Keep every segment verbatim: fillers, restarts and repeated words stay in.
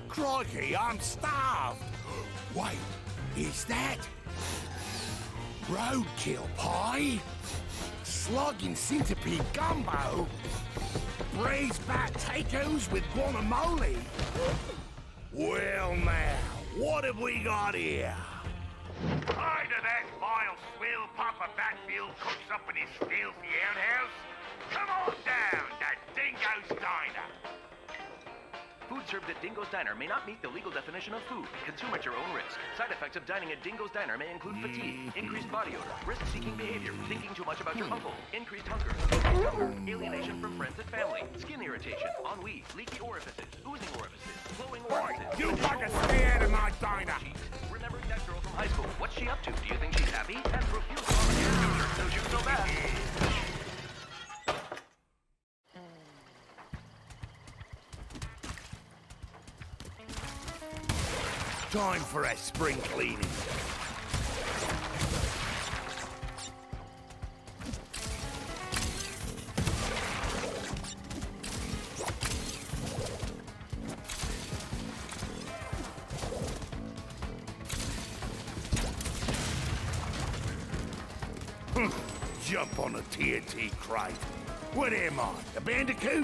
Crikey, I'm starved. Wait, is that roadkill pie? Slug and centipede gumbo? Braised potatoes with guacamole? Well now, what have we got here? Hi to that vile swill Papa Batfield cooks up in his filthy outhouse. Come on down to Dingo's Diner. Food served at Dingo's Diner may not meet the legal definition of food. Consume at your own risk. Side effects of dining at Dingo's Diner may include fatigue, increased body odor, risk-seeking behavior, thinking too much about your uncle, increased hunger, increased hunger, alienation from friends and family, skin irritation, ennui, leaky orifices, oozing orifices, flowing orifices. Oi, you fuckers stay out of my diner! Remembering that girl from high school. What's she up to? Do you think she's happy? And profuse volunteer so you so bad. Time for a spring cleaning. Jump on a T N T crate. What am I, a bandicoot?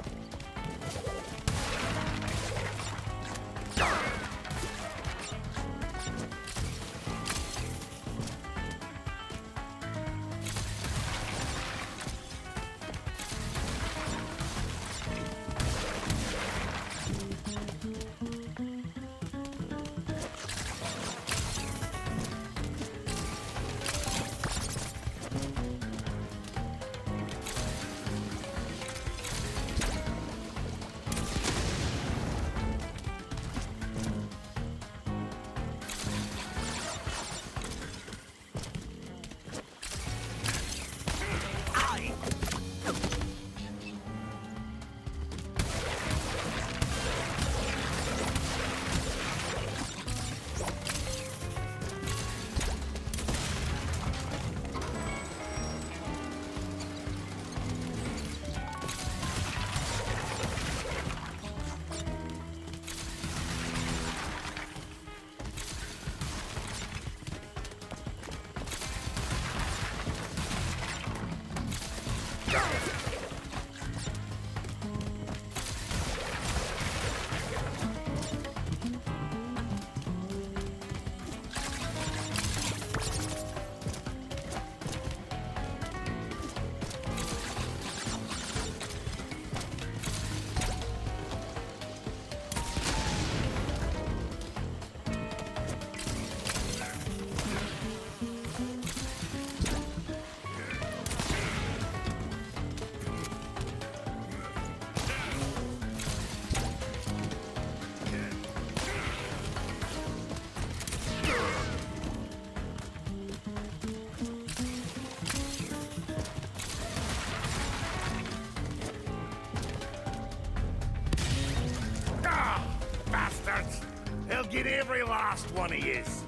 They'll get every last one of yous.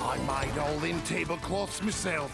I made all them tablecloths myself.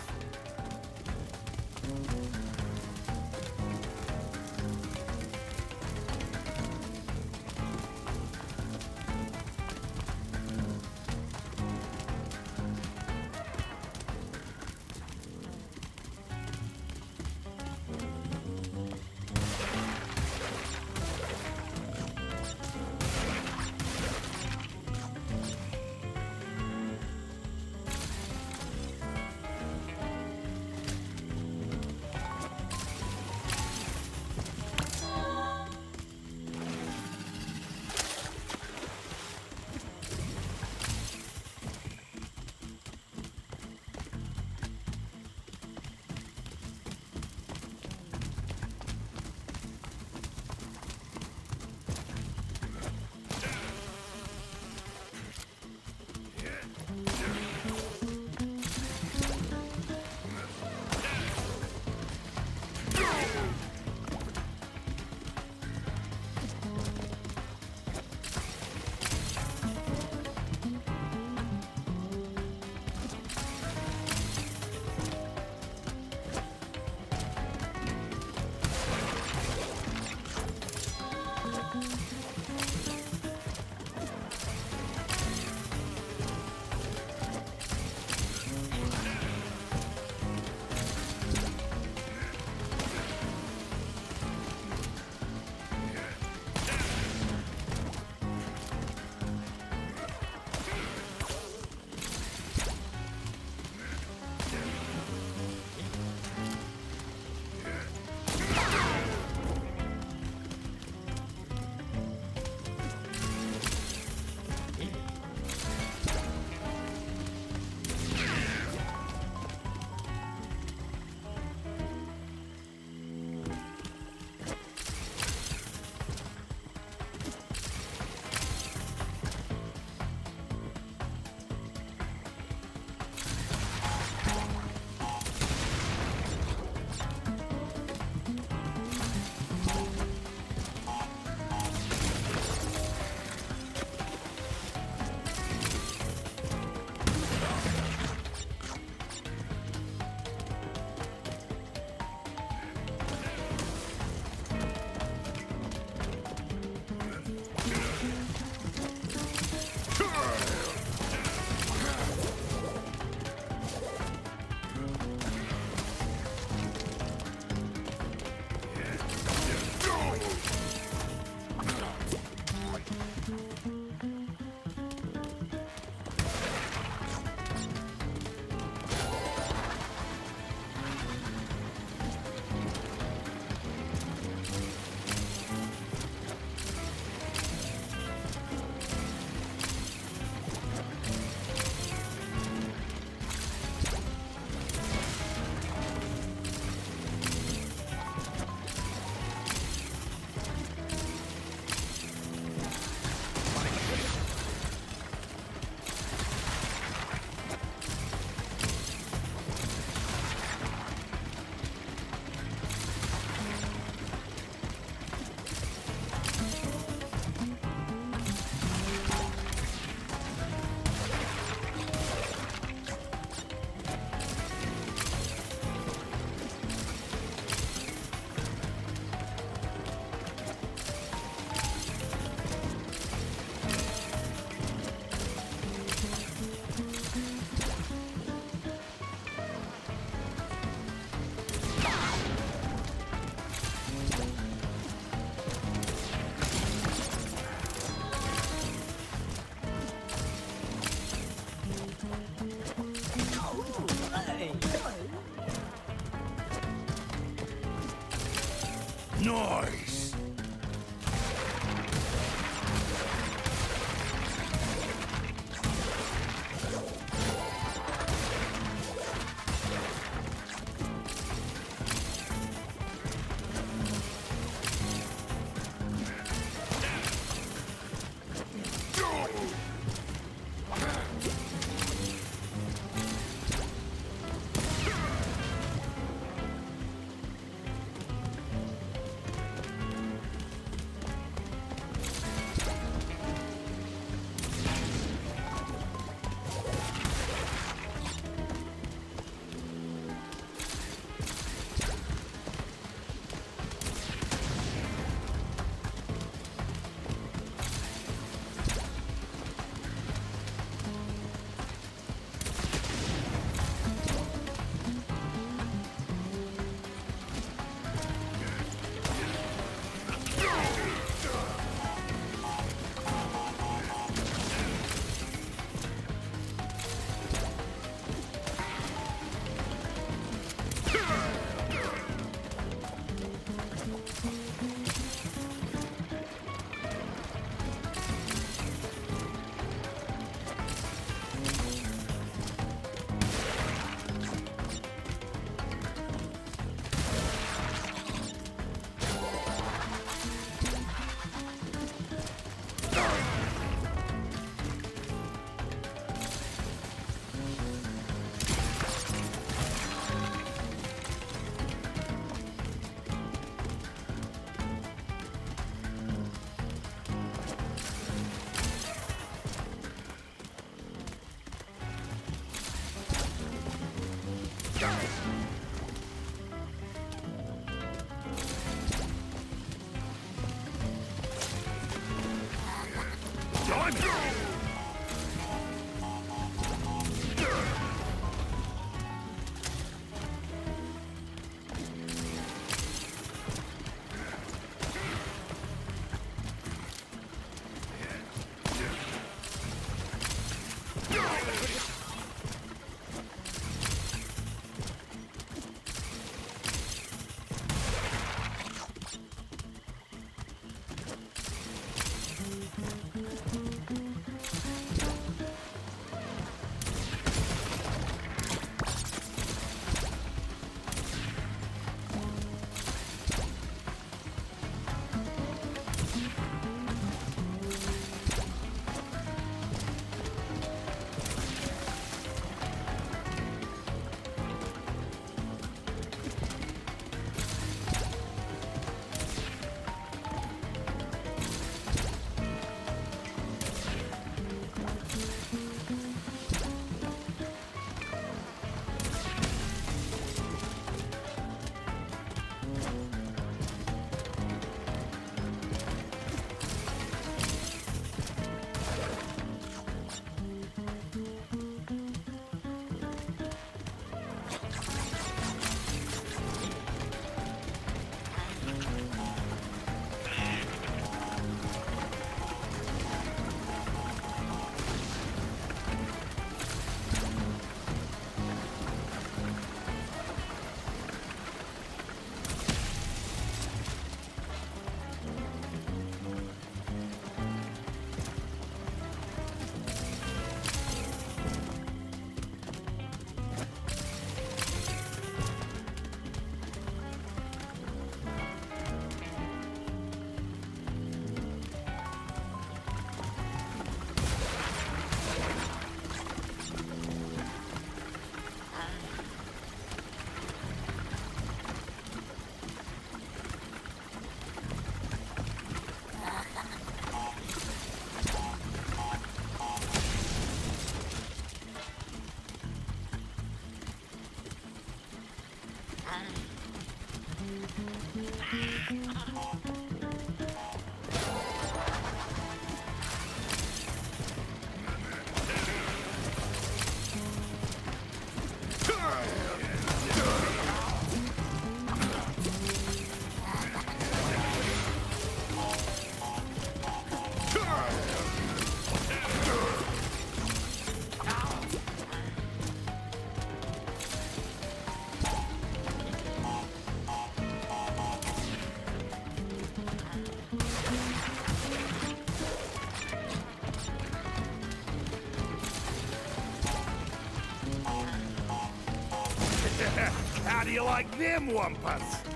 How do you like them wampus?